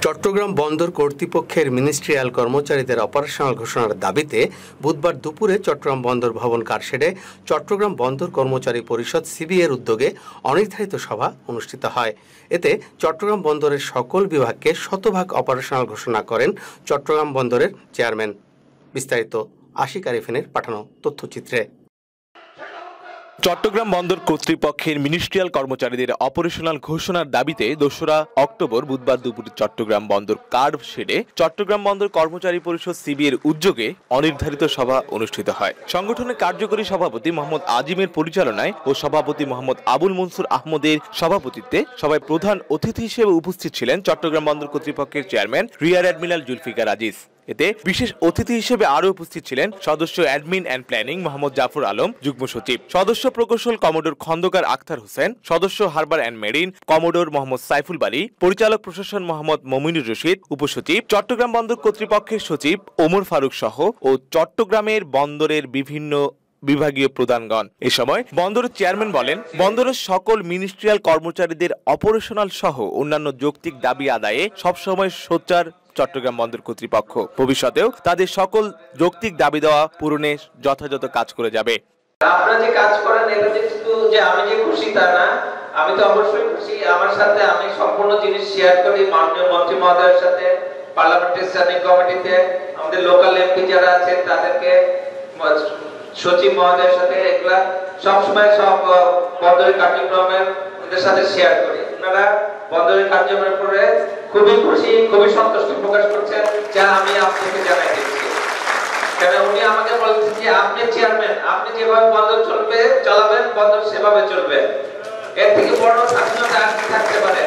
চট্টগ্রাম বন্দর কর্তৃপক্ষের মিনিস্ট্রিয়াল কর্মচারীদের অপারেশনাল ঘোষণার দাবিতে বুধবার দুপুরে চট্টগ্রাম বন্দর ভবন কারশেডে চট্টগ্রাম বন্দর কর্মচারী পরিষদ সিবিএর উদ্যোগে অনির্ধারিত সভা অনুষ্ঠিত হয়। এতে চট্টগ্রাম বন্দরের সকল বিভাগকে শতভাগ অপারেশনাল ঘোষণা করেন চট্টগ্রাম বন্দরের চেয়ারম্যান। বিস্তারিত আশিক আরিফিনের পাঠানো তথ্যচিত্রে। চট্টগ্রাম বন্দর কর্তৃপক্ষের মিনিস্ট্রিয়াল কর্মচারীদের অপারেশনাল ঘোষণার দাবিতে ২রা অক্টোবর বুধবার দুপুরে চট্টগ্রাম বন্দর কার্ভ শেডে চট্টগ্রাম বন্দর কর্মচারী পরিষদ সিবিএর উদ্যোগে অনির্ধারিত সভা অনুষ্ঠিত হয়। সংগঠনের কার্যকরী সভাপতি মোহাম্মদ আজিমের পরিচালনায় ও সভাপতি মোহাম্মদ আবুল মনসুর আহমদের সভাপতিত্বে সভায় প্রধান অতিথি হিসেবে উপস্থিত ছিলেন চট্টগ্রাম বন্দর কর্তৃপক্ষের chairman rear admiral Zulfiqar Aziz. এতে বিশেষ অতিথি হিসেবে আরো উপস্থিত ছিলেন সদস্য admin and planning Mohammad Jafar Alam, যুগ্ম সচিব, সদস্য প্রকৌশল কমোডোর খন্দকার আখতার হোসেন, সদস্য harbour and marine commodore Mohammad Saiful Bari, পরিচালক প্রশাসন মোহাম্মদ মমিনুর রশিদ, উপসচিব, চট্টগ্রাম বন্দর কর্তৃপক্ষের সচিব ওমর ফারুক সহ ও চট্টগ্রামের বন্দরের বিভিন্ন বিভাগীয় প্রধানগণ। এ সময় বন্দরের চেয়ারম্যান বলেন, বন্দরের সকল মিনিস্ট্রিয়াল কর্মচারীদের অপারেশনাল সহ অন্যান্য যৌক্তিক দাবি আদায়ে সবসময় সোচ্চার চট্টগ্রাম বন্দর কর্তৃপক্ষ। ভবিষ্যতেও তাদের সকল যৌক্তিক দাবি দেওয়া পূরণে যথাযথ কাজ করে যাবে। আপনারা যে কাজ করেন এটা যে আমি যে খুশি তা না, আমি তো অবশ্যই খুশি। আমার সাথে আমি সম্পূর্ণ জিনিস শেয়ার করি মাননীয় মন্ত্রী মহোদয়ের সাথে, পার্লামেন্টের স্ট্যান্ডিং কমিটিতে আমাদের লোকাল এমপি যারা আছেন তাদেরকে, সচিব মহোদয়ের সাথে, এগুলা সবসময় সব বন্দরের কার্যক্রমের ওদের সাথে শেয়ার করি। আপনারা বন্দরের কার্যক্রমের পরে খুবই খুশি, খুবই সন্তুষ্টি প্রকাশ করছেন, যা আমি আপনাকে জানাই দিচ্ছি। কারণ উনি আমাকে বলছেন যে আপনি চেয়ারম্যান, আপনি যেভাবে বন্দর চালাবেন বন্দর সেভাবে চলবে। এর থেকে বড় স্বাধীনতা আর কি থাকতে পারে?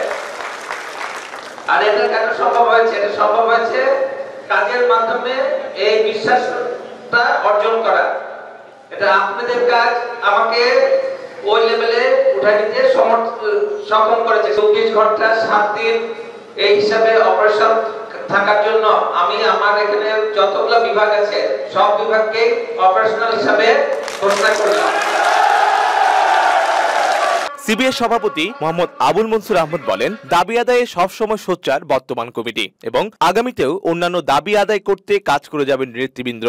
আর এটা কেন সম্ভব হয়েছে? এটা সম্ভব হয়েছে কাজের মাধ্যমে এই বিশ্বাসটা অর্জন করা। এটা আপনাদের কাজ আমাকে ওই লেভেলে উঠাই দিতে সক্ষম করেছে। ২৪ ঘন্টা ৭ দিন এই হিসাবে অপারেশন থাকার জন্য আমি আমার এখানে যতগুলো বিভাগ আছে সব বিভাগকে অপারেশনাল হিসাবে ঘোষণা করলাম। সিবিএর সভাপতি মোহাম্মদ আবুল মনসুর আহমদ বলেন, দাবি আদায়ে সবসময় সোচ্চার বর্তমান কমিটি এবং আগামীতেও অন্যান্য দাবি আদায় করতে কাজ করে যাবেন নেতৃবৃন্দ।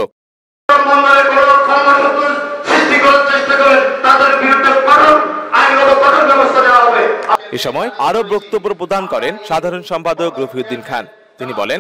এ সময় আরো বক্তব্য প্রদান করেন সাধারণ সম্পাদক রফিউদ্দিন খান। তিনি বলেন,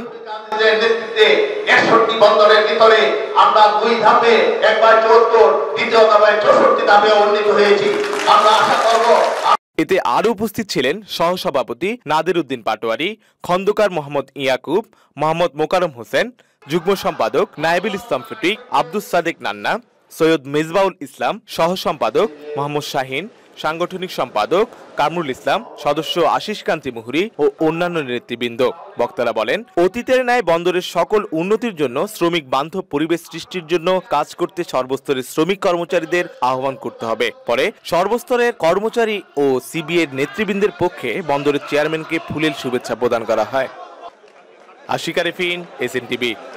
বন্দরের ভিতরে আমরা ২ ধাপে, একবার ৭৪, দ্বিতীয় ধাপে ৬৪ ধাপে উন্নীত হয়েছি। আমরা আশা করব। এতে আরো উপস্থিত ছিলেন সহসভাপতি নাদির উদ্দিন পাটোয়ারি, খন্দকার মোহাম্মদ ইয়াকুব, মোহাম্মদ মোকারম হোসেন, যুগ্ম সম্পাদক নায়েবুল ইসলাম ফটিক, আব্দুস সাদেক নান্না, সৈয়দ মেজবাউল ইসলাম, সহ সম্পাদক মোহাম্মদ শাহিন, সাংগঠনিক সম্পাদক কামরুল ইসলাম, সদস্য আশিস কান্তি মুহুরী ও অন্যান্য নেতৃবৃন্দ। বক্তারা বলেন, অতীতের ন্যায় বন্দরের সকল উন্নতির জন্য শ্রমিক বান্ধব পরিবেশ সৃষ্টির জন্য কাজ করতে সর্বস্তরের শ্রমিক কর্মচারীদের আহ্বান করতে হবে। পরে সর্বস্তরের কর্মচারী ও সিবিএর নেতৃবৃন্দের পক্ষে বন্দরের চেয়ারম্যানকে ফুলেল শুভেচ্ছা প্রদান করা হয়। আশিক আরিফিন, SNTV।